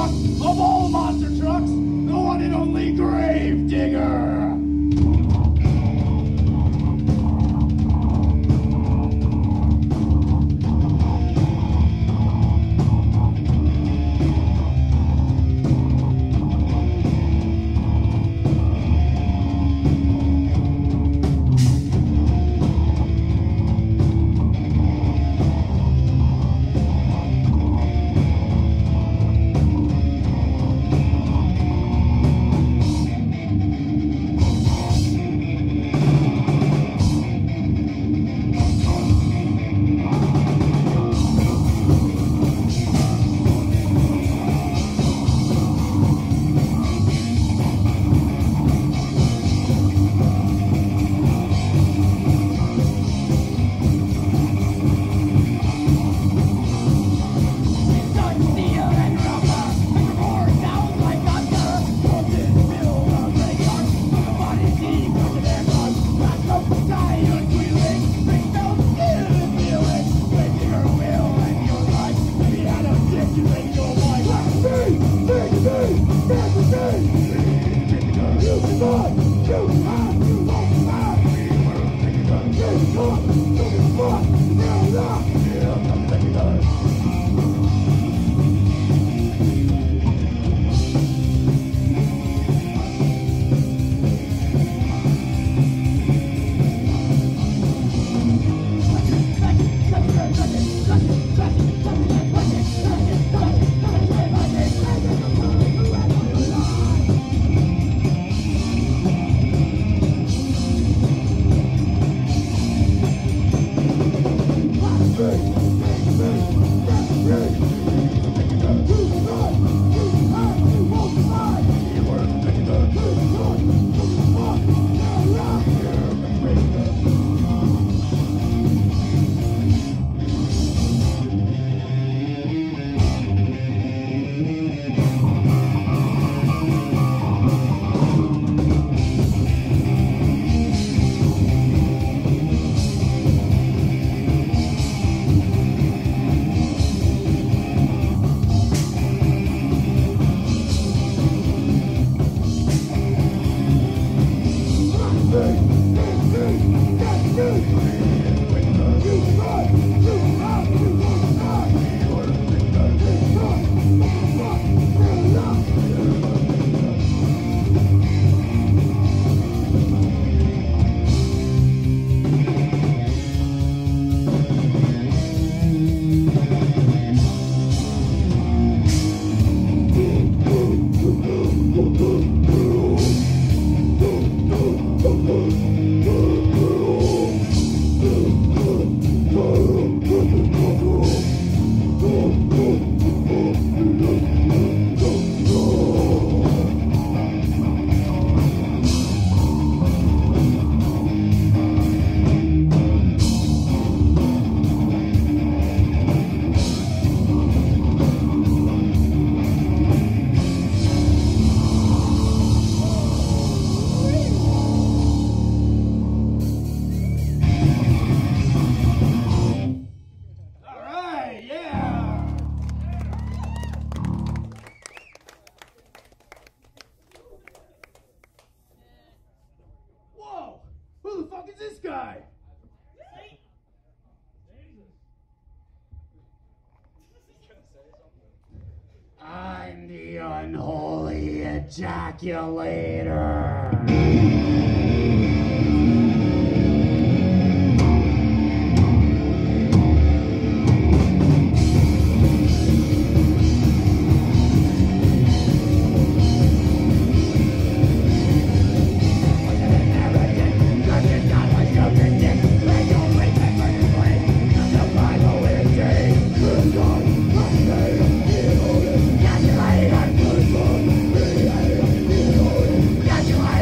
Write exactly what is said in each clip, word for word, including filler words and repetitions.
truck of all monster trucks, the one and only Grave Digger. I'm the unholy ejaculator. Got you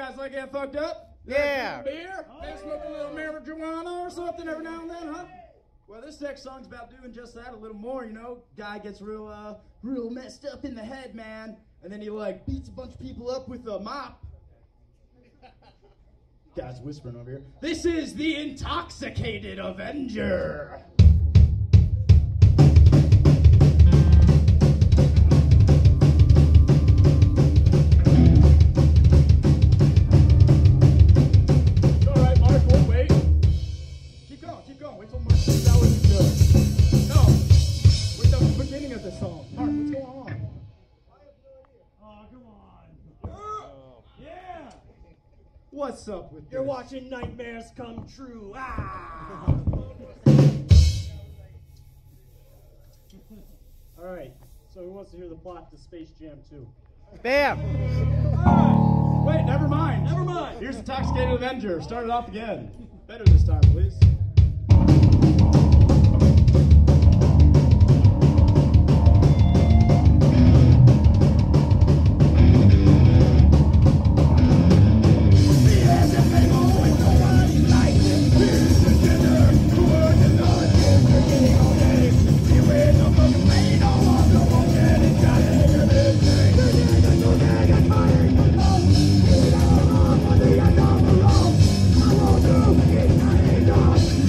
guys like getting fucked up? Yeah. Beer? They smoke a little marijuana or something every now and then, huh? Well, this next song's about doing just that, a little more, you know. Guy gets real, uh, real messed up in the head, man. And then he, like, beats a bunch of people up with a mop. Guy's whispering over here. This is the Intoxicated Avenger. What's up with You're this? watching nightmares come true. Ah! All right. So who wants to hear the plot to Space Jam two? Bam! Right. Wait, never mind. Never mind. Here's Intoxicated Avenger. Start it off again. Better this time, please. I won't do it, I ain't done.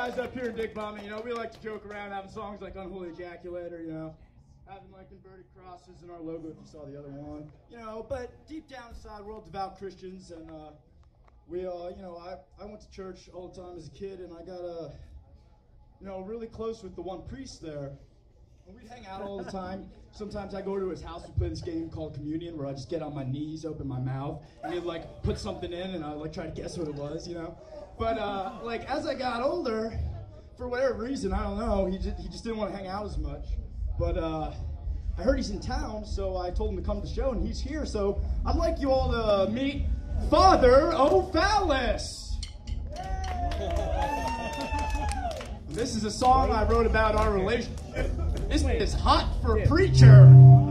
guys up here in Dick Bombing, you know, we like to joke around having songs like Unholy Ejaculator, you know, having like inverted crosses in our logo if you saw the other one, you know, but deep down inside, we're all devout Christians, and uh, we, uh, you know, I, I went to church all the time as a kid, and I got, uh, you know, really close with the one priest there, and we'd hang out all the time. Sometimes I go to his house, we play this game called Communion, where I just get on my knees, open my mouth, and he'd like put something in, and I'd like try to guess what it was, you know. But uh, like as I got older, for whatever reason, I don't know, he just, he just didn't want to hang out as much. But uh, I heard he's in town, so I told him to come to the show, and he's here. So I'd like you all to meet Father O'Phallus. This is a song I wrote about our relationship. This is hot for a preacher.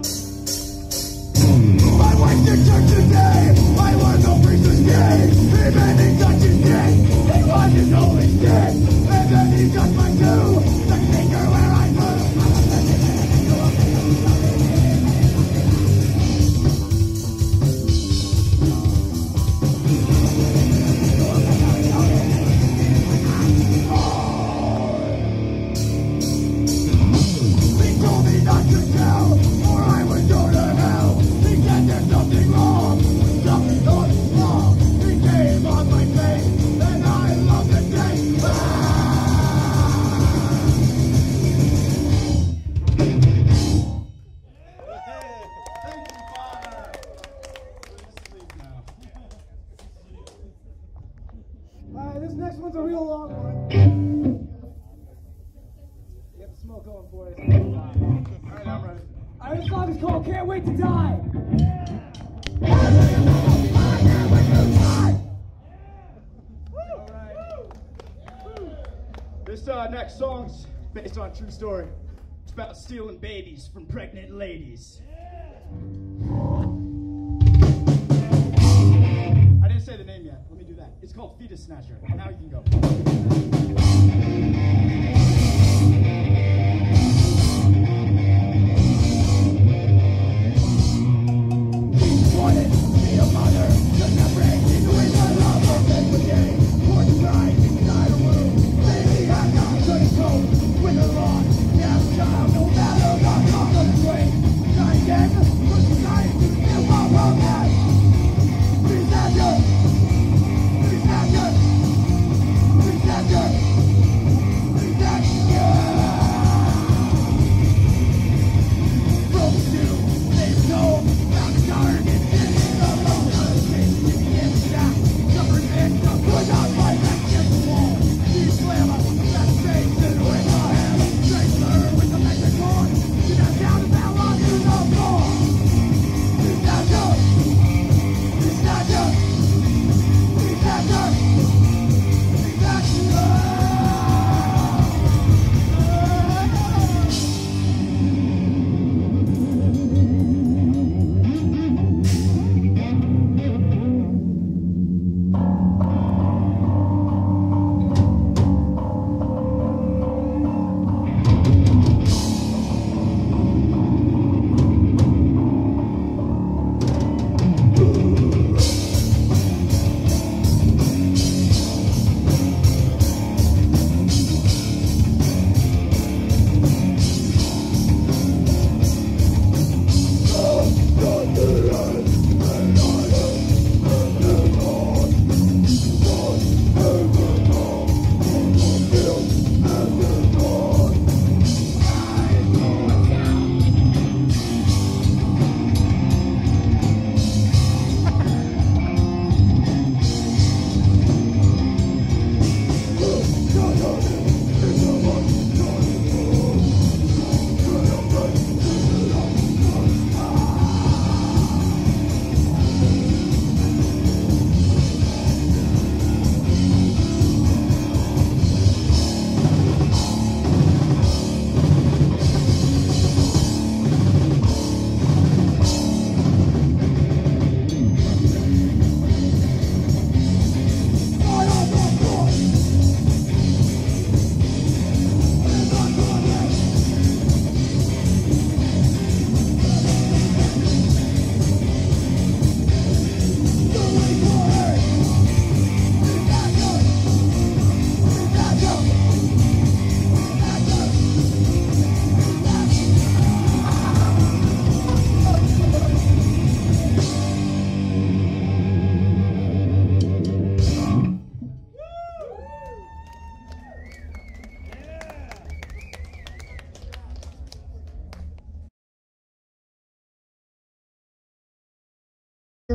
I went to church today. I was a preacher's gay. He made me touch his dick. He wasn't always dead. And then he touched my toe. The finger where I He told me not to tell, or I would go to hell. He said there's something wrong, something going wrong. He came on my face, and I love the day. Ah! Thank you, Father. We're asleep now. Alright, this next one's a real long one. Get the smoke going for us. Alright, I'm ready. Alright, this song is called Can't Wait to Die. This uh, next song's based on a true story. It's about stealing babies from pregnant ladies. I didn't say the name yet. Let me do that. It's called Fetus Snatcher. Now you can go. Wanted to be a mother, just a break into his love of every day. For the night inside a room, baby had not couldn't cope with her loss. Now child, no matter the cost of the grave. Try again, push the knife to feel my wrong head. Please have your, please have your, please have your, please have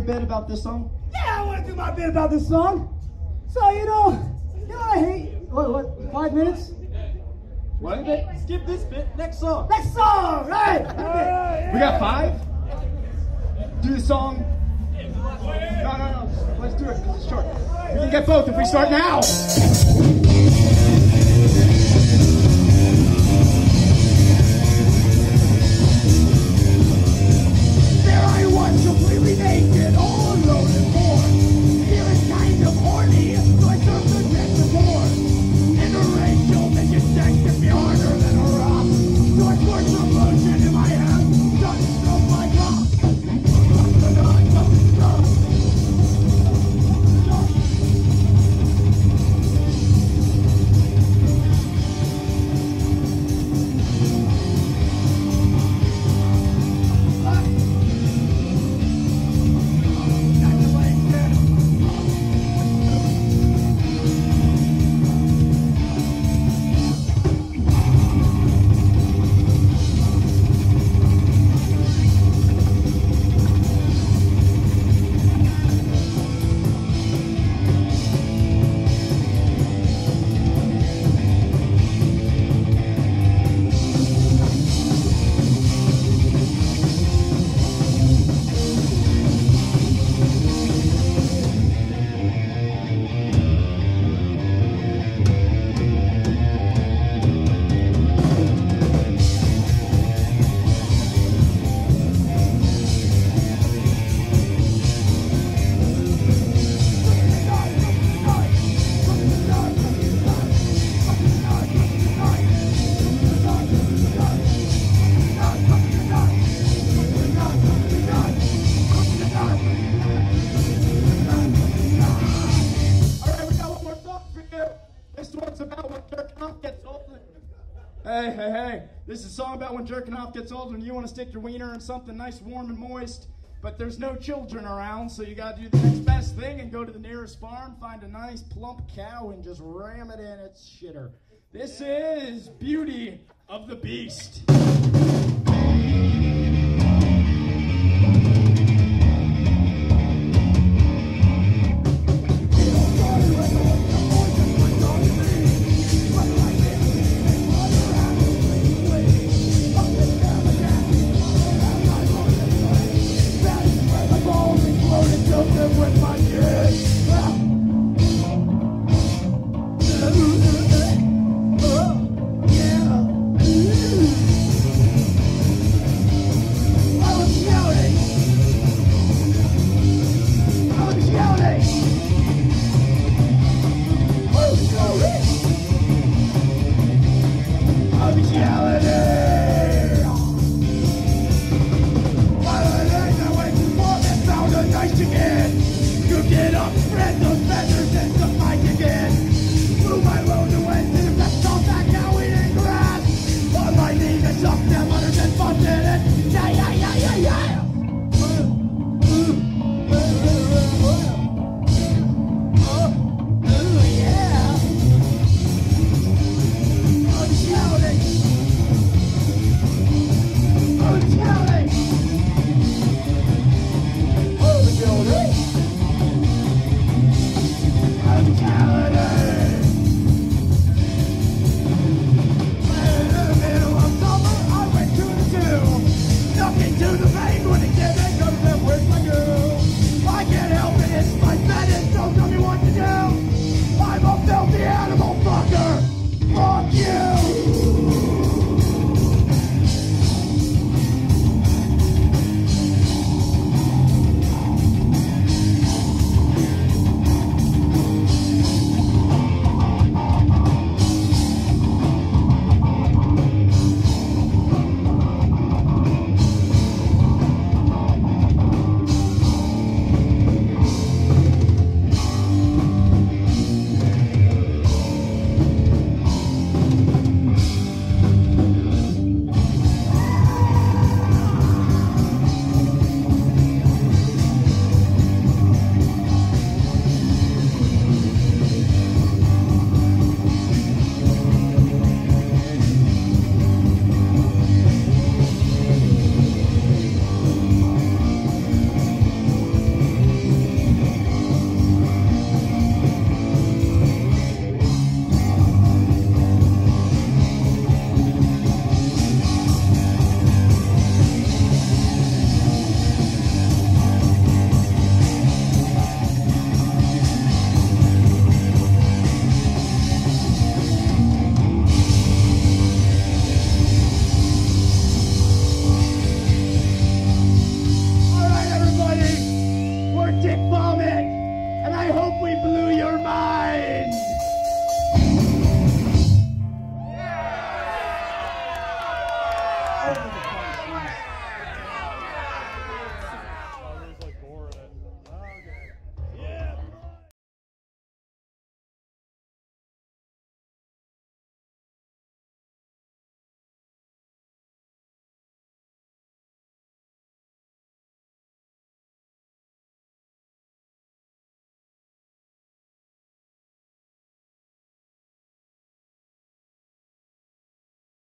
bit about this song? Yeah, I want to do my bit about this song. So, you know, you know what I hate? What, what, five minutes? What? Skip this bit. Next song. Next song, right? We got five? Do the song. No, no, no. Let's do it because it's short. We can get both if we start now. There I was, completely naked, all alone and bored. Feeling kind of horny, so I served the deck to board. Interracial, making sex hit me harder than a rock. So I poured some lotion in my hand, done stroke my cock. Hey, hey, hey, this is a song about when jerking off gets old and you want to stick your wiener in something nice, warm, and moist, but there's no children around, so you got to do the next best thing and go to the nearest farm, find a nice plump cow, and just ram it in its shitter. This is Beauty of the Beast.